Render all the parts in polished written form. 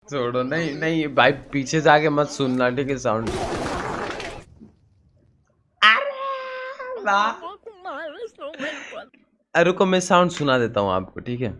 छोड़ो, नहीं नहीं भाई, पीछे जाके मत सुनना, ठीक है साउंड। रुको मैं साउंड सुना देता हूँ आपको, ठीक है।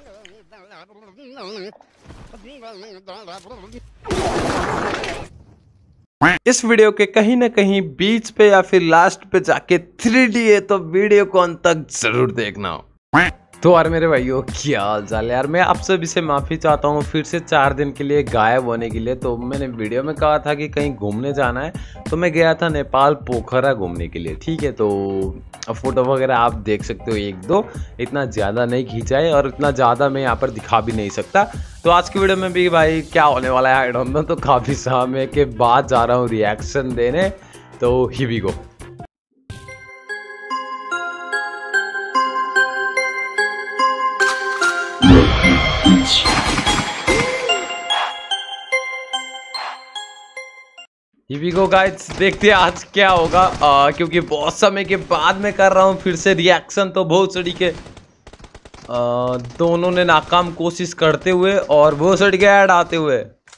इस वीडियो के कहीं ना कहीं बीच पे या फिर लास्ट पे जाके 3D है, तो वीडियो को अंत तक जरूर देखना। तो यार मेरे भाइयों, क्या हाल चाल है यार। मैं आप सभी से माफ़ी चाहता हूँ फिर से 4 दिन के लिए गायब होने के लिए। तो मैंने वीडियो में कहा था कि कहीं घूमने जाना है, तो मैं गया था नेपाल पोखरा घूमने के लिए, ठीक है। तो फोटो वगैरह आप देख सकते हो, 1-2 इतना ज़्यादा नहीं खींचा है और इतना ज़्यादा मैं यहाँ पर दिखा भी नहीं सकता। तो आज की वीडियो में भी भाई क्या होने वाला है आई डोंट नो। तो काफ़ी समय के बाद जा रहा हूँ रिएक्शन देने, तो here we go. Go guys, देखते हैं आज क्या होगा। क्योंकि बहुत समय के बाद मैं कर रहा हूँ फिर से रिएक्शन। तो बहुत सड़ी के दोनों ने नाकाम कोशिश करते हुए और बहुत सड़ी के ऐड आते हुए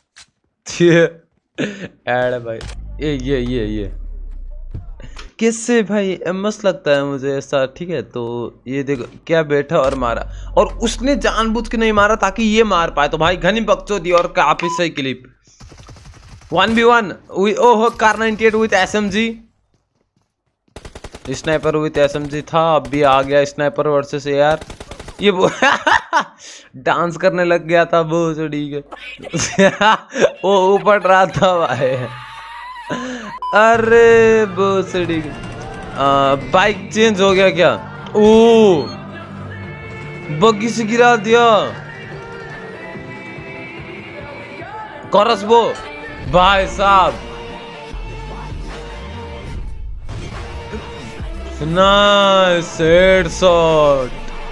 ऐड भाई, ये किससे भाई मस्त लगता है मुझे ऐसा, ठीक है। तो ये देखो क्या बैठा और मारा, और उसने जानबूझ के नहीं मारा ताकि ये मार पाए। तो भाई घनी बकचोदी और काफी सही क्लिप। 1v1 ओहो Kar 98 with SMG, sniper with SMG था, अब भी आ गया स्नाइपर वर्सेस AR। ये डांस करने लग गया था वो, ठीक है। वो ऊपर रहा था भाई। अरे बोसड़ी, बाइक चेंज हो गया क्या? ओ बग्गी से गिरा दिया करसबो भाई साहब। Nice headshot,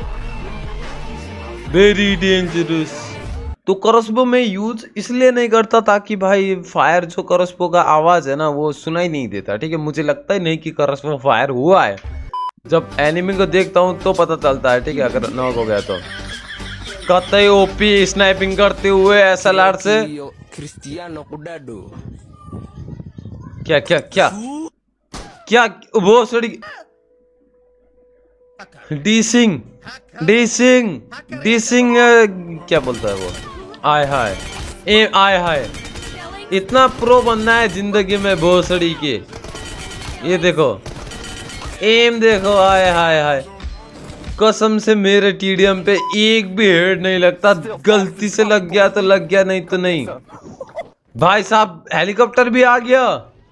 very dangerous. तो करसबो में यूज इसलिए नहीं करता ताकि भाई फायर जो करसबो का आवाज है ना वो सुनाई नहीं देता, ठीक है। मुझे लगता ही नहीं कि करसबो फायर हुआ है। जब एनिमी को देखता हूँ तो पता चलता है, ठीक है। अगर नॉक हो गया तो कतई ओपी स्नाइपिंग करते हुए SLR से। क्या क्या क्या क्या वो सड़ी डी सिंह क्या बोलता है वो? आय हाय आय हाय, इतना प्रो बनना है जिंदगी में भोसड़ी के। ये देखो एम देखो, आय हाय हाय, कसम से मेरे TDM पे एक भी हेड नहीं लगता। गलती से लग गया तो लग गया, नहीं तो नहीं। भाई साहब हेलीकॉप्टर भी आ गया।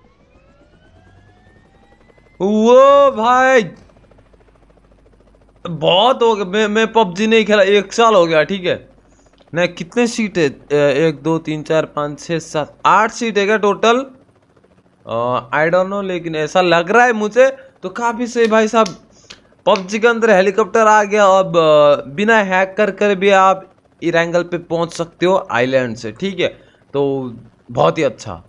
वो भाई बहुत हो गया, मैं PUBG नहीं खेला 1 साल हो गया, ठीक है। नहीं कितने सीट है? 1 2 3 4 5 6 7 8 सीट है क्या टोटल? आई डोंट नो, लेकिन ऐसा लग रहा है मुझे। तो काफी सही भाई साहब। PUBG के अंदर हेलीकॉप्टर आ गया। अब बिना हैक कर भी आप इरेंगल पे पहुंच सकते हो आइलैंड से, ठीक है। तो बहुत ही अच्छा।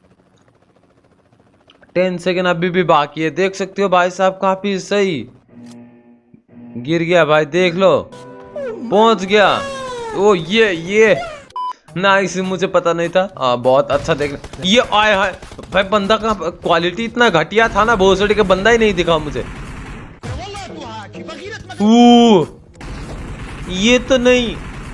10 सेकेंड अभी भी बाकी है, देख सकते हो भाई साहब। काफी सही, गिर गया भाई, देख लो पहुंच गया। ओ ये नाइस, मुझे पता नहीं था। बहुत अच्छा देख। ये आए हाय भाई, बंदा का क्वालिटी इतना घटिया था ना, भोसड़ी का बंदा ही नहीं दिखा मुझे। ये तो नहीं,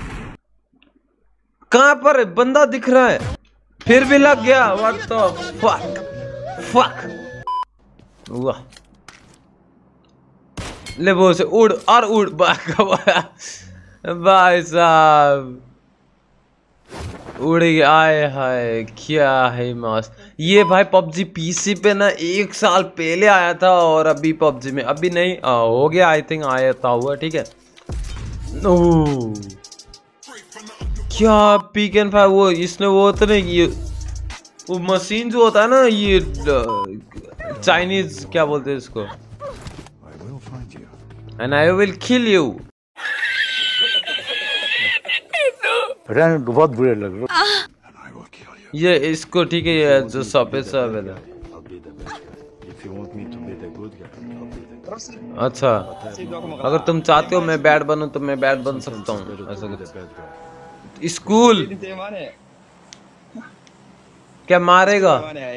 कहां पर बंदा दिख रहा है? फिर भी लग गया। What the fuck. वाह, ले वो से उड़ और उड़ भाई साहब, उड़ गया। आए हाय क्या है मस्त। ये भाई PUBG PC पे ना 1 साल पहले आया था, और अभी PUBG में अभी नहीं हो गया, आई थिंक आया था हुआ, ठीक है। क्या पिक एंड फायर, वो इसने वो तो नहीं, ये वो मशीन जो होता है ना, ये चाइनीज क्या बोलते हैं इसको, and I will kill you. बहुत बुरे लग रहे। ये इसको, ठीक है, ये जो सफेद सफेद है। अच्छा, अगर तुम चाहते हो मैं बैड बनूं तो मैं बैड बन सकता हूँ। ऐसा कुछ स्कूल क्या मारेगा?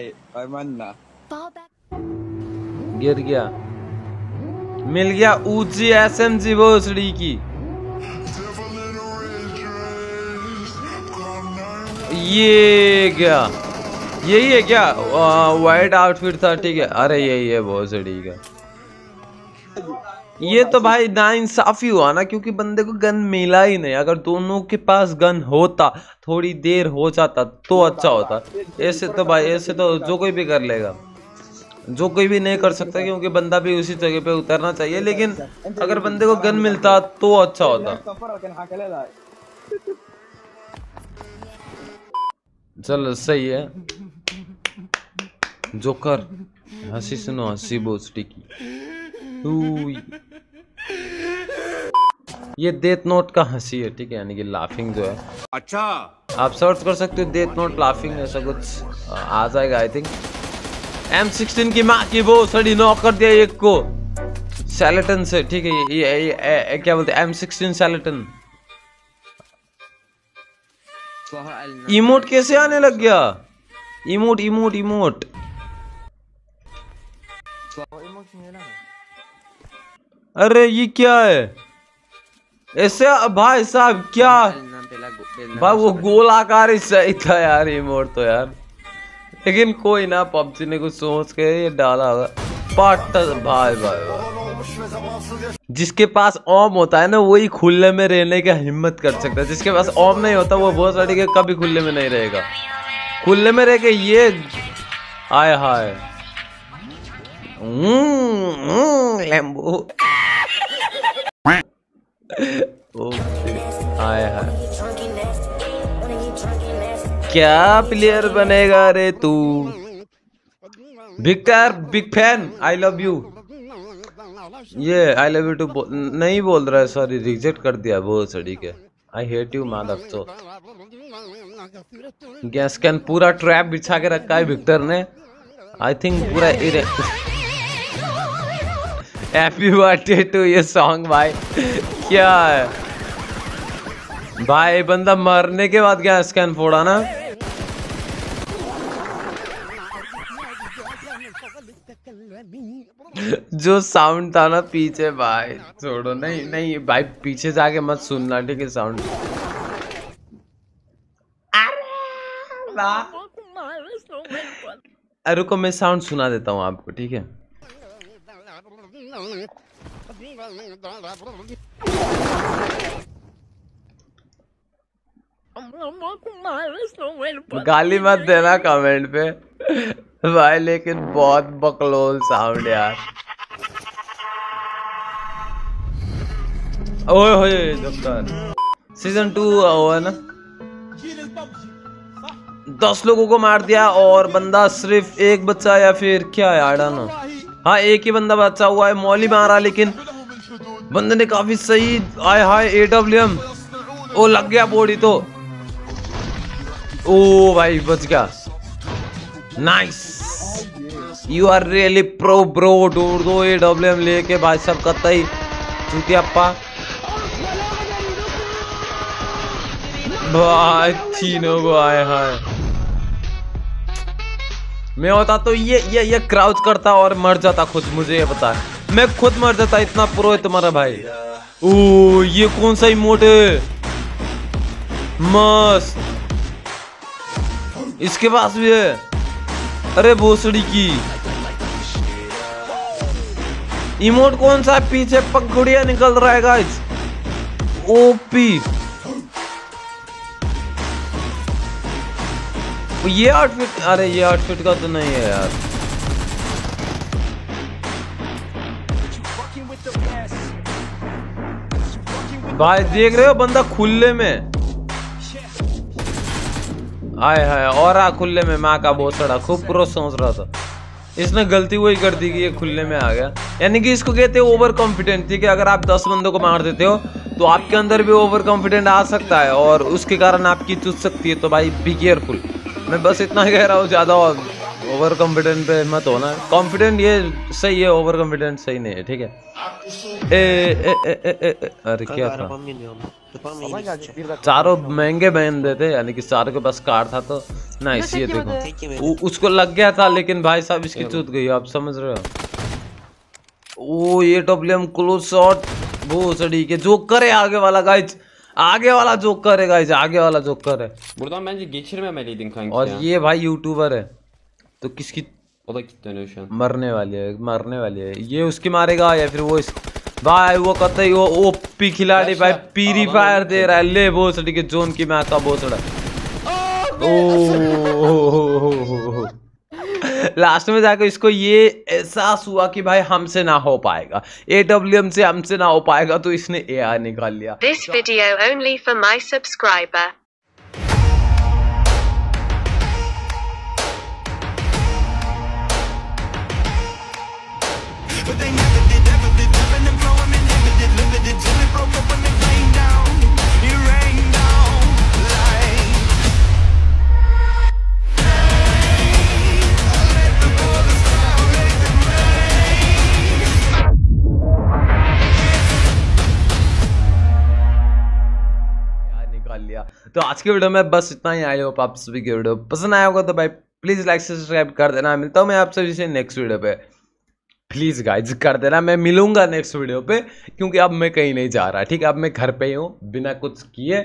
गिर गया। मिल गया ऊंची SMG भोसड़ी की। ये क्या, यही है क्या? वाइट आउटफिट था, ठीक है। अरे यही है भोसड़ी का। ये तो भाई नाइंसाफी हुआ ना, क्योंकि बंदे को गन मिला ही नहीं। अगर दोनों के पास गन होता, थोड़ी देर हो जाता तो अच्छा होता। ऐसे तो भाई, ऐसे तो जो कोई भी कर लेगा, जो कोई भी नहीं कर सकता, क्योंकि बंदा भी उसी जगह पे उतरना चाहिए। लेकिन अगर बंदे को गन मिलता तो अच्छा होता। चलो सही है। जोकर हंसी सुनो, हंसी भोसड़ी की। ये डेथ नोट का हंसी है, ठीक है, यानी कि लाफिंग जो है। अच्छा, आप सर्च कर सकते हो डेथ नोट लाफिंग, ऐसा कुछ आ जाएगा आई थिंक। M16 की माँ की वो सड़ी नॉक कर दिया एक को सैलेटन से, ठीक है। ये क्या बोलते हैं, M16 सैलेटन। इमोट कैसे आने लग गया? Emote emote emote. अरे ये क्या है ऐसे भाई साहब? क्या भाई, वो गोलाकार ही सही था यार इमोट तो यार। लेकिन कोई ना, पबजी ने कुछ सोच के ये डाला होगा। पाट भाई भाई, जिसके पास ओम होता है ना, वही खुले में रहने की हिम्मत कर सकता है। जिसके पास ओम नहीं होता, वो बहुत सारी के कभी खुले में नहीं रहेगा। खुले में रह के ये आय हाय लैम्बो आय हाय। क्या प्लेयर बनेगा रे तू? Victor big fan, I love you. ये आई लव यू टू नहीं बोल रहा है, सॉरी, रिजेक्ट कर दिया वो सड़ी के। आई हेट यू मादर चो। गैस कैन पूरा ट्रैप बिछा के रखा है विक्टर ने, आई थिंक पूरा। हैप्पी बर्थडे टू ये सॉन्ग भाई। क्या है भाई, बंदा मरने के बाद क्या स्कैन फोड़ा ना। जो साउंड था ना पीछे भाई, छोड़ो। नहीं नहीं भाई, पीछे जाके मत सुनना, ठीक है साउंड। रुको मैं साउंड सुना देता हूँ आपको, ठीक है। गाली मत देना कमेंट पे भाई, लेकिन बहुत बकलोल साउंड यार। ओए होए डॉक्टर। सीजन 2 हुआ ना, 10 लोगों को मार दिया और बंदा सिर्फ एक बच्चा या फिर क्या है, आई डोंट नो। हाँ एक ही बंदा बचा हुआ है। मौली मारा, लेकिन बंदे ने काफी सही। आय हाय AWM, ओ लग गया बॉडी तो। ओ भाई बच गया, nice. You are really pro bro. दूर दो AWM लेके भाई सब कतई चुतियाप्पा भाई, तीनों को आए हाय। मैं होता तो ये क्राउच करता और मर जाता खुद, मुझे ये पता है, मैं खुद मर जाता। इतना प्रो है तुम्हारा भाई। ओ ये कौन सा इमोट है, मस्त। इसके पास भी है। अरे भोसड़ी की इमोट कौन सा है? पीछे पगड़िया निकल रहा है गाइस, ओपी। ये आउटफिट, अरे ये आउटफिट का तो नहीं है यार। भाई देख रहे हो बंदा खुले में आए हाय, और खुले में माँ का भोसड़ा खूब प्रो सोच रहा था। इसने गलती वही कर दी कि ये खुले में आ गया। यानी कि इसको कहते हैं ओवर कॉन्फिडेंट। ठीक है, अगर आप 10 बंदों को मार देते हो तो आपके अंदर भी ओवर कॉन्फिडेंट आ सकता है और उसके कारण आपकी चूक सकती है। तो भाई बी केयरफुल। मैं बस इतना कह रहा हूँ, ज़्यादा ओवर कॉन्फिडेंट पे मत होना। कॉन्फिडेंट ये सही है, ओवर कॉन्फिडेंट सही नहीं है। ठीक है। अरे क्या था, चारों महंगे बहन देते, यानी कि चारों के पास कार था तो नाइस, ये देखो उसको लग गया था लेकिन भाई साहब इसकी चूत गई, आप समझ रहे हो। ओ ये डब्ल्यूएम क्लोज शॉट, वो सड़ी के जोकर है आगे वाला गाइज, आगे वाला जोकर है गाइज, आगे वाला जोकर है। Buradan bence geçirmemeliydin kanki और ya. ये भाई यूट्यूबर है तो किसकी O da kilitleniyor şu an. मरने वाली है, मरने वाली है। ये उसकी मारेगा या फिर वो इस भाई वो कतई वो ओपी खिलाड़ी भाई प्यूरीफायर दे रहा है। ले वो सड़ी के जोन की मैं आता बहुत सड़ा। ओ लास्ट में जाकर इसको ये एहसास हुआ कि भाई हमसे ना हो पाएगा, AWM से हमसे ना हो पाएगा, तो इसने AR निकाल लिया। This video only for my subscriber. But they never did, ebbing and flowing, inhibited, limited, till it broke up when it rained down. It rained down like let the waters down, let them rain. यार निकाल लिया। तो आज के video में बस इतना ही। I hope आप सभी के वीडियो पसंद आया होगा, तो भाई प्लीज लाइक सब्सक्राइब कर देना। मिलता हूँ मैं आप सभी से नेक्स्ट वीडियो पे, प्लीज गाइज कर देना। मैं मिलूंगा नेक्स्ट वीडियो पे, क्योंकि अब मैं कहीं नहीं जा रहा, ठीक है। अब मैं घर पे ही हूँ बिना कुछ किए,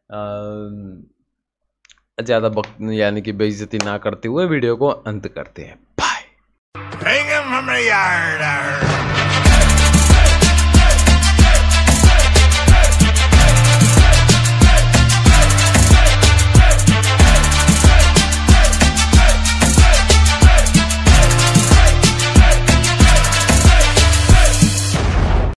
ज्यादा यानी कि बेइज्जती ना करते हुए वीडियो को अंत करते हैं। Bye. Hang 'em from the yard.